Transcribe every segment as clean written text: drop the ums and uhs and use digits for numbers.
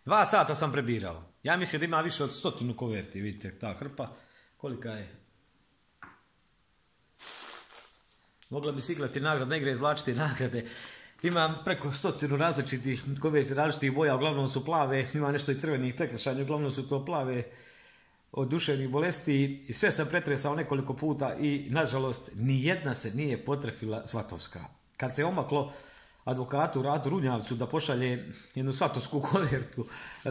2 sata sam prebirao. Ja mislim da ima više od 100 koverti, vidite ta hrpa. Kolika je? Mogla bi se igrati nagradne igre, izvlačiti nagrade. Imam preko 100 različitih koverti, različitih boja, uglavnom su plave. Ima nešto i crvenih prekršanja, uglavnom su to plave od duševnih bolesti. I sve sam pretresao nekoliko puta i, nažalost, nijedna se nije potrefila svatovska. Kad se omaklo advokatu Radu Runjavcu da pošalje jednu svatovsku kovertu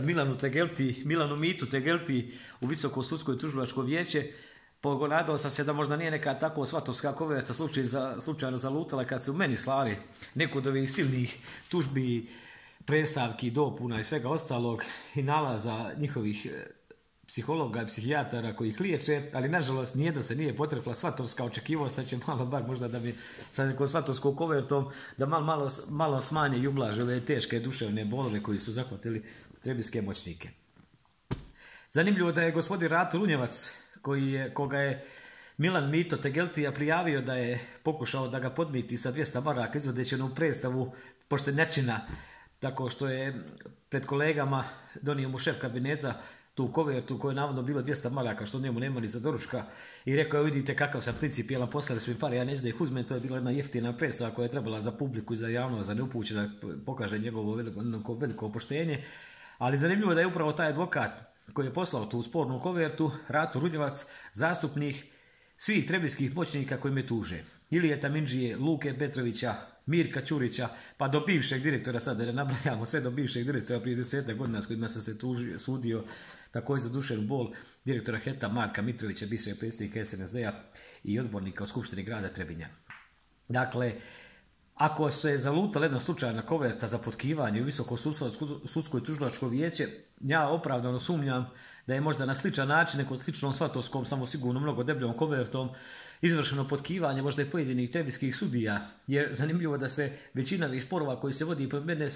Milanu Mitu Tegelti u Visoko sudsko i tužilačko vijeće, pogonadao sam se da možda nije neka tako svatovska koverta slučajno zalutala kad se u meni slali neku od ovih silnih tužbi, predstavki, dopuna i svega ostalog i nalaza njihovih psihologa i psihijatara koji ih liječe, ali nažalost nijedna se nije potrefila svatovska. Očekivao da će malo bar možda da mi sa nekom svatovskom kovertom da malo smanje i ublaže ove teške duševne bolove koji su zahvatili trebinske moćnike. Zanimljivo da je gospodin Rato Runjevac, koga je Milan Mito Tegeltija prijavio da je pokušao da ga podmiti sa 200 maraka izvodeći jednu predstavu poštenjačina, tako što je pred kolegama donio mu šef kabineta tu kovertu koja je navodno bilo 200 maraka, što njemu nema ni za doručka, i rekao je: vidite kakav sam principijelan, poslali su mi pare, ja neću da ih uzmem. To je bila jedna jeftina predstava koja je trebala za publiku i za javnost, za neupućene, da pokaže njegovo veliko poštenje. Ali zanimljivo da je upravo taj advokat koji je poslao tu spornu kovertu, Rato Runjevac, zastupnik svih trebinskih moćnika koji me tuže. Ilije Tamindžije, Luke Petrovića, Mirka Ćurića, pa do bivšeg direktora, sad da ne nabrajamo sve, do bivšeg direktora prije 10 godina s kojima sam se sudio također za duševnu bol, direktora HET-a Marka Mitrovića, bivšeg predsjednika SNSD-a i odbornika u Skupštini grada Trebinja. Dakle, ako se zalutala jedna slučajna koverta za potkivanje u Visoko sudsko i tužilačko vijeće, ja opravdano sumnjam da je možda na sličan način, nekom sličnom svatovskom, samo sigurno mnogo debljom kovertom, izvršeno potkivanje možda i pojedinih trebinskih sudija. Jer zanimljivo da se većina ovih sporova koji se vodi pred mene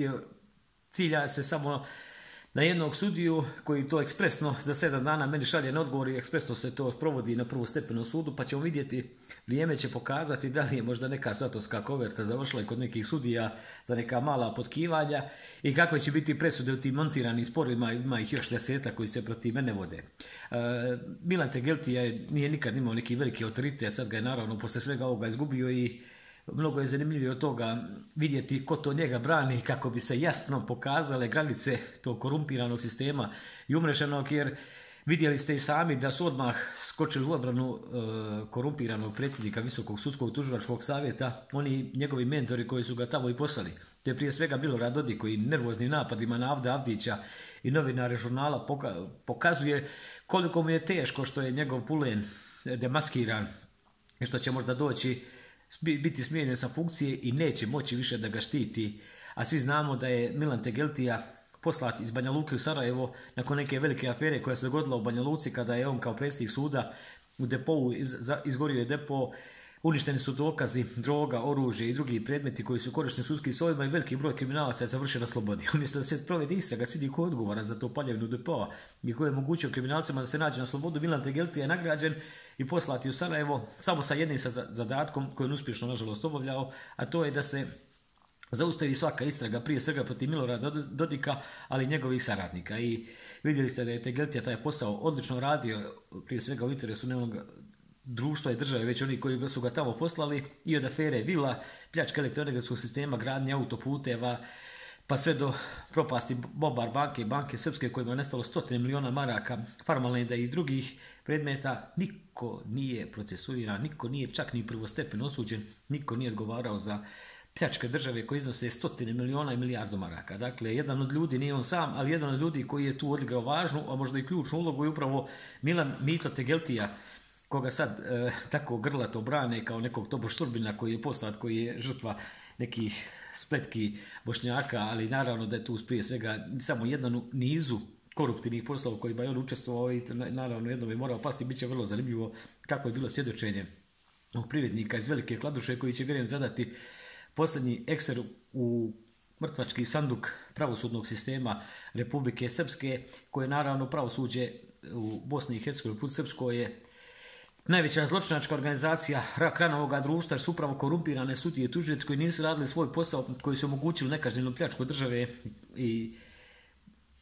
cilja se samo na jednog sudiju koji to ekspresno za 7 dana meni šalje na odgovor i ekspresno se to provodi na prvostepenom sudu, pa ćemo vidjeti, vrijeme će pokazati da li je možda neka svatovska koverta završila i kod nekih sudija za neka mala potkivanja i kakve će biti presude u tim montiranim sporovima. Ima ih još 10 koji se protiv mene vode. Milan Tegeltija nije nikad imao neki veliki autoritet, sad ga je naravno posle svega ovoga izgubio i mnogo je zanimljivije od toga vidjeti ko to njega brani kako bi se jasno pokazale granice tog korumpiranog sistema i umrešenog, jer vidjeli ste i sami da su odmah skočili u obranu korumpiranog predsjednika Visokog sudskog tužilačkog savjeta, oni njegovi mentori koji su ga tamo i poslali. To je prije svega Milorad Dodik koji nervoznim napadima na Avda Avdića i novinare žurnala pokazuje koliko mu je teško što je njegov pulen demaskiran i što će možda biti smijenjen sa funkcije i neće moći više da ga štiti. A svi znamo da je Milan Tegeltija poslat iz Banja Luke u Sarajevo nakon neke velike afere koja se dogodila u Banja Luci kada je on kao predsjednik suda u depovu izgorio je depo, uništeni su dokazi, droga, oružje i drugi predmeti koji su korišteni u sudskim sudovima i veliki broj kriminalaca je završio na slobodi. Umjesto da se provede istraga, vidi ko je odgovoran za to paljevinu depoa i ko je omogućio kriminalcima da se nađe na slobodu, Milan Tegeltija je nagrađen i poslati u Sarajevo samo sa jednim zadatkom koji je uspješno nažalost obavljao, a to je da se zaustavi svaka istraga, prije svega protiv Milorada Dodika, ali i njegovih saradnika. I vidjeli ste da je Tegeltija taj posao odlično radio, prije svega u interesu neonog društva i države, već oni koji su ga tamo poslali, i od afere vila, pljačka elektroenergetskog sistema, gradnje autoputeva, pa sve do propasti Bobar banke i banke srpske kojima je nestalo 100 miliona maraka, Farmalenda i drugih predmeta. Niko nije procesuiran, niko nije čak ni prvostepeno osuđen, niko nije odgovarao za pljačke države koji iznose 100 miliona i milijardu maraka. Dakle, jedan od ljudi, nije on sam, ali jedan od ljudi koji je tu odigrao važnu, a možda i ključnu ulogu je upravo Milan Mito Tegeltija, koga sad tako grlato brane kao nekog tobož Srbina koji je poslat, koji je žrtva nekih spletki Bošnjaka, ali naravno da je tu prije svega samo jedan u nizu koruptivnih poslova u kojima je on učestvovao i naravno jednom je morao pasti. Biće vrlo zanimljivo kako je bilo svjedočenje ovog privrednika iz Velike Kladuše koji će, vjerujem, zadati posljednji ekser u mrtvački sanduk pravosudnog sistema Republike Srpske, koje naravno pravosuđe u Bosni i Hercegovini put Srpsko je najveća zločinačka organizacija, rak rana ovoga društva, jer su upravo korumpirane sudije i tužioci koji nisu radili svoj posao, koji su omogućili nekažnjenu pljačku države i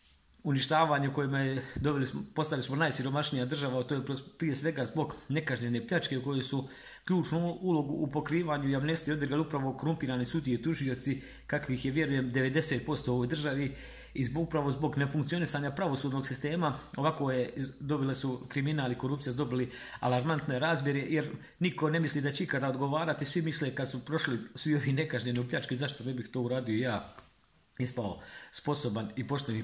uništavanje u kojima postali smo najsiromašnija država, to je prije svega zbog nekažnjene pljačke u kojoj su ključnu ulogu u pokrivanju i amnestiji odigrali upravo korumpirani sudije i tužioci, kakvih je, vjerujem, 90% u ovoj državi, i upravo zbog nefunkcionisanja pravosudnog sistema ovako dobile su kriminal i korupcija dobili alarmantne razmjere, jer niko ne misli da će ikada odgovarati, svi misle kad su prošli svi ovi nekažnjeni u pljački, zašto ne bih to uradio ja, ispao sposoban i pošten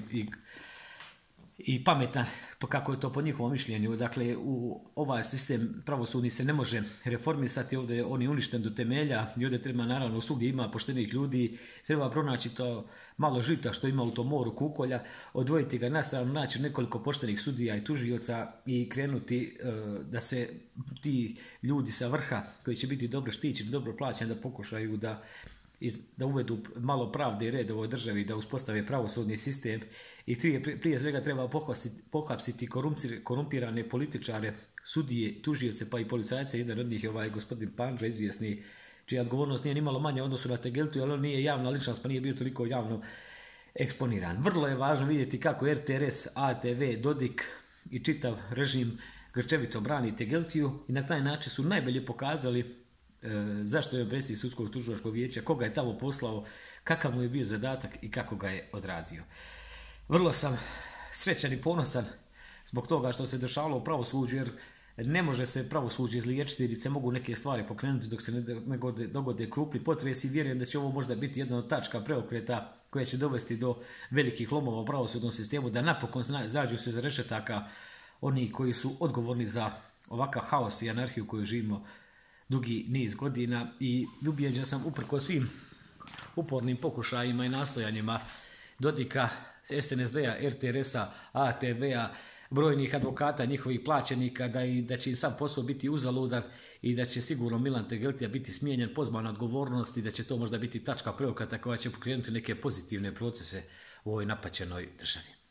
i pametan, kako je to po njihovom mišljenju. Dakle, ovaj sistem pravosudni se ne može reformisati, ovdje on je uništen do temelja i ovdje treba, naravno, svugdje ima poštenih ljudi, treba pronaći to malo žita što ima u tom moru kukolja, odvojiti ga na stranu, naći nekoliko poštenih sudija i tužioca i krenuti da se ti ljudi sa vrha, koji će biti dobro štićeni, dobro plaćeni, da pokušaju da uvedu malo pravde i reda u ovoj državi, da uspostave pravosudni sistem, i prije svega treba pohapsiti korumpirane političare, sudije, tužioce pa i policajce. Jedan od njih je ovaj gospodin Pandža, izvjesni, čija odgovornost nije nimalo manja u odnosu na Tegeltiju, ali on nije javna ličnost pa nije bio toliko javno eksponiran. Vrlo je važno vidjeti kako RTRS, ATV, Dodik i čitav režim grčevito brani Tegeltiju i na taj način su najbolje pokazali zašto je predsjednik Sudskog tužilačkog vijeća, koga je tamo poslao, kakav mu je bio zadatak i kako ga je odradio. Vrlo sam srećan i ponosan zbog toga što se dešavalo u pravosuđu, jer ne može se pravosuđe izliječiti, ili se mogu neke stvari pokrenuti dok se ne dogode krupni potresi. Vjerujem da će ovo možda biti jedna od tačka preokreta koja će dovesti do velikih lomova u pravosudnom sistemu, da napokon zađu se za rešetaka oni koji su odgovorni za ovakav haos i anarhiju koju živimo dugi niz godina. I ubijeđen sam, uprkos svim upornim pokušajima i nastojanjima Dodika, SNSD-a, RTRS-a, ATV-a, brojnih advokata, njihovih plaćenika, da će im sam posao biti uzaludan i da će sigurno Milan Tegeltija biti smijenjen, pozvan na odgovornost, i da će to možda biti tačka preokreta koja će pokrenuti neke pozitivne procese u ovoj napaćenoj državi.